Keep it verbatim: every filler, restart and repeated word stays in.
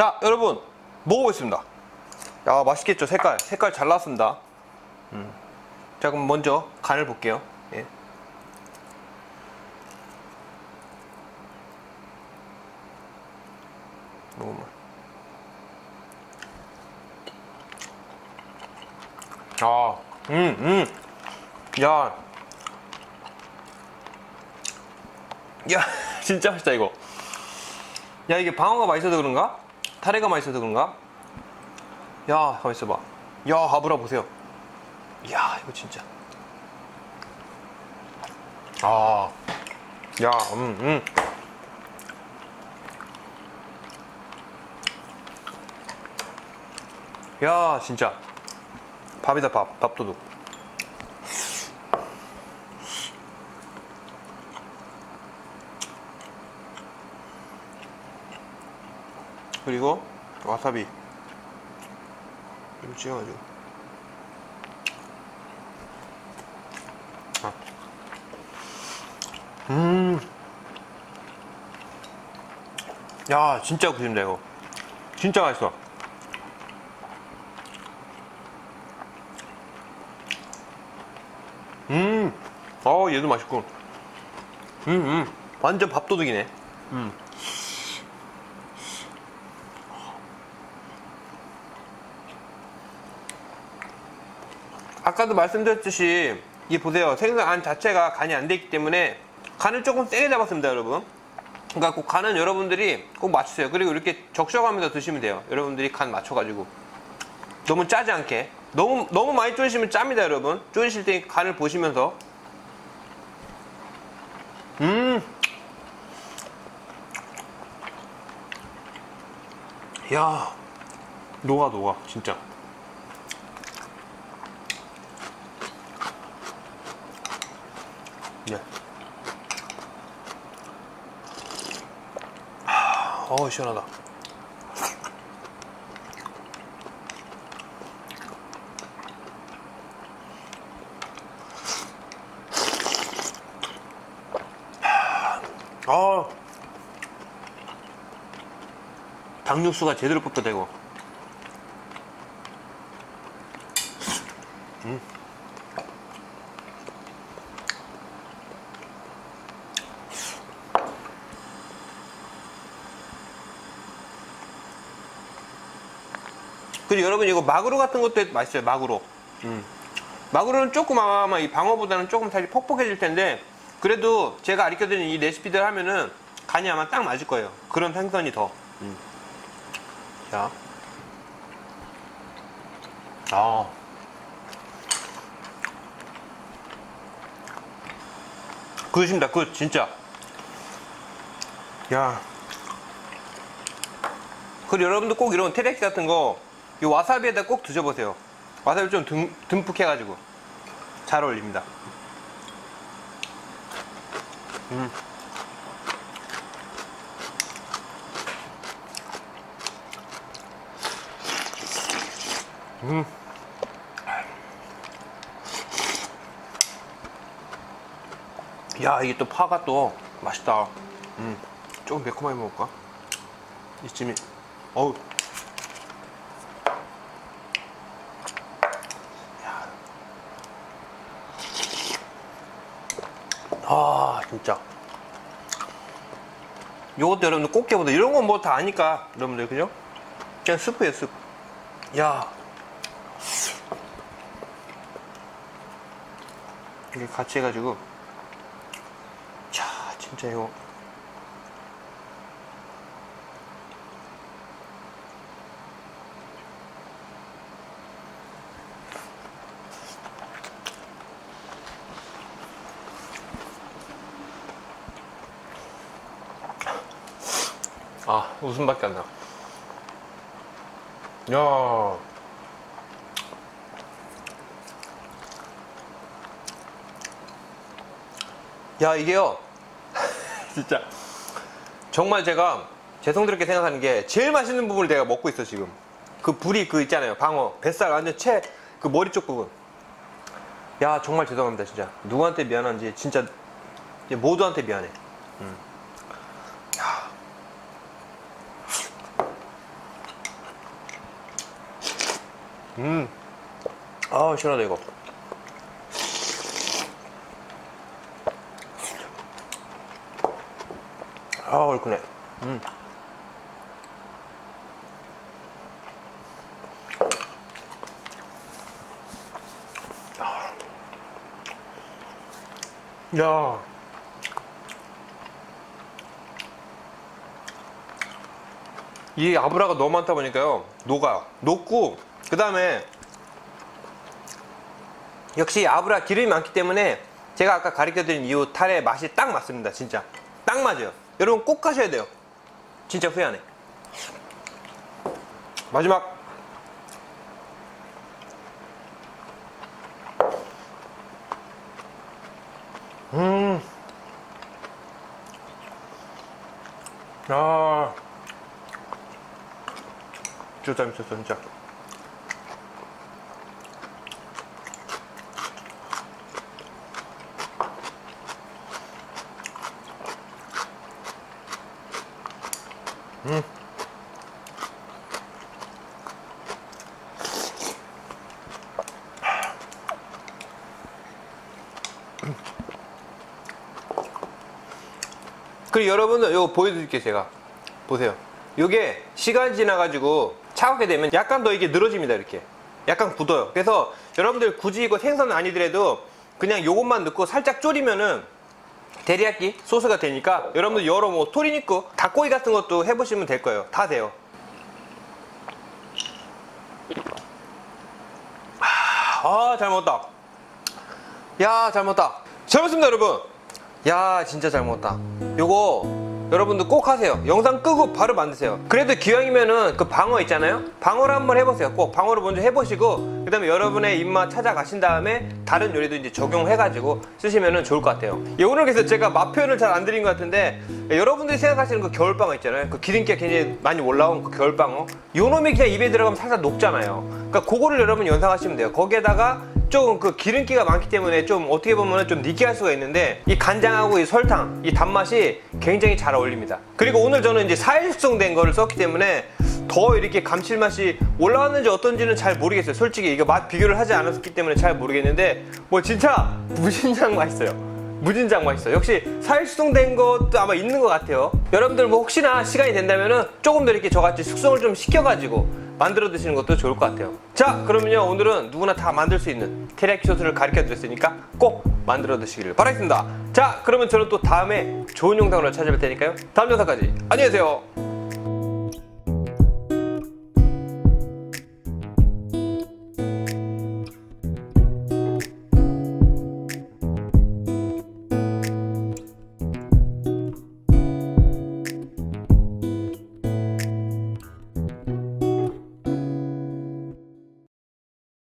자, 여러분 먹어보겠습니다. 야, 맛있겠죠? 색깔 색깔 잘 나왔습니다. 음. 자, 그럼 먼저 간을 볼게요. 예. 먹으면. 아, 음, 음, 야, 야, 진짜 맛있다 이거. 야, 이게 방어가 맛있어서 그런가? 타레가 맛있어서 그런가? 야, 가만 있어봐. 야, 아브라 보세요. 야, 이거 진짜. 아, 야, 음, 음. 야, 진짜. 밥이다, 밥. 밥도둑. 그리고 와사비 이거 찍어가지고. 아. 음. 야, 진짜 굿입니다 이거. 진짜 맛있어. 음. 어, 얘도 맛있고. 음, 음. 완전 밥도둑이네. 음. 아까도 말씀드렸듯이 이 보세요, 생선 안 자체가 간이 안 돼 있기 때문에 간을 조금 세게 잡았습니다 여러분. 그러니까 꼭 간은 여러분들이 꼭 맞추세요. 그리고 이렇게 적셔가면서 드시면 돼요. 여러분들이 간 맞춰가지고 너무 짜지 않게. 너무 너무 많이 졸이시면 짭니다 여러분. 졸이실 때 간을 보시면서. 음, 야, 녹아 녹아 진짜. 네. 어우, 시원하다. 어, 닭육수가 제대로 볶여되고. 음. 그리고 여러분 이거 마구로 같은 것도 맛있어요. 마구로. 음. 마구로는 조금 아마 이 방어보다는 조금 살짝 퍽퍽해질 텐데, 그래도 제가 가르쳐드린 이 레시피들 하면은 간이 아마 딱 맞을 거예요. 그런 생선이 더. 음. 자, 아, 굿입니다. 굿, 진짜. 야, 그리고 여러분도 꼭 이런 테레키 같은 거 이 와사비에다 꼭 드셔보세요. 와사비 좀 듬, 듬뿍 해가지고 잘 어울립니다. 음. 음. 야, 이게 또 파가 또 맛있다. 음. 조금 매콤하게 먹을까? 이쯤이. 어우. 야. 아, 진짜. 요것도 여러분들 꼭 해보세요. 이런 건 뭐 다 아니까 여러분들, 그죠? 그냥 스프예요, 스프. 야, 이렇게 같이 해가지고. 자, 진짜 이거. 아, 웃음밖에 안 나. 야, 야, 이게요 진짜 정말 제가 죄송스럽게 생각하는 게 제일 맛있는 부분을 내가 먹고 있어 지금. 그 부리 그 있잖아요, 방어 뱃살 완전 채 그 머리 쪽 부분. 야, 정말 죄송합니다 진짜. 누구한테 미안한지 진짜 모두한테 미안해. 음. 야. 음. 아, 시원하다, 이거. 아, 얼큰해. 음. 야. 이 아브라가 너무 많다 보니까요, 녹아요. 녹고, 그 다음에 역시 아브라 기름이 많기 때문에 제가 아까 가르쳐드린 이 탈의 맛이 딱 맞습니다. 진짜 딱 맞아요. 여러분 꼭 하셔야 돼요. 진짜 후회 안 해. 마지막. 음. 아. 진짜 재밌었어, 진짜. 음. 그리고 여러분들 이거 보여드릴게요. 제가 보세요. 이게 시간이 지나가지고 차갑게 되면 약간 더 이게 늘어집니다. 이렇게 약간 굳어요. 그래서 여러분들 굳이 이거 생선 아니더라도 그냥 요것만 넣고 살짝 졸이면은 데리야끼 소스가 되니까 여러분들 여러 뭐 토리니쿠, 닭고기 같은 것도 해보시면 될 거예요. 다 돼요. 아, 잘 먹었다. 야, 잘 먹었다. 잘 먹었습니다, 여러분. 야, 진짜 잘 먹었다. 요거 여러분들 꼭 하세요. 영상 끄고 바로 만드세요. 그래도 기왕이면은 그 방어 있잖아요. 방어를 한번 해보세요. 꼭 방어를 먼저 해보시고 그 다음에 여러분의 입맛 찾아가신 다음에 다른 요리도 이제 적용해가지고 쓰시면은 좋을 것 같아요. 예, 오늘 그래서 제가 맛 표현을 잘 안 드린 것 같은데, 예, 여러분들이 생각하시는 그 겨울방어 있잖아요. 그 기름기가 굉장히 많이 올라온 그 겨울방어, 요 놈이 그냥 입에 들어가면 살살 녹잖아요. 그러니까 그거를 여러분 연상하시면 돼요. 거기에다가 조금 그 기름기가 많기 때문에 좀 어떻게 보면 좀 느끼할 수가 있는데, 이 간장하고 이 설탕, 이 단맛이 굉장히 잘 어울립니다. 그리고 오늘 저는 이제 사 일 숙성된 거를 썼기 때문에 더 이렇게 감칠맛이 올라왔는지 어떤지는 잘 모르겠어요. 솔직히 이거 맛 비교를 하지 않았기 때문에 잘 모르겠는데, 뭐 진짜 무진장 맛있어요. 무진장 맛있어요. 역시 사 일 숙성된 것도 아마 있는 것 같아요. 여러분들 뭐 혹시나 시간이 된다면은 조금 더 이렇게 저같이 숙성을 좀 시켜가지고 만들어 드시는 것도 좋을 것 같아요. 자, 그러면요, 오늘은 누구나 다 만들 수 있는 테리야끼 소스를 가르쳐 드렸으니까 꼭 만들어 드시기를 바라겠습니다. 자, 그러면 저는 또 다음에 좋은 영상으로 찾아뵐 테니까요. 다음 영상까지 안녕히 계세요.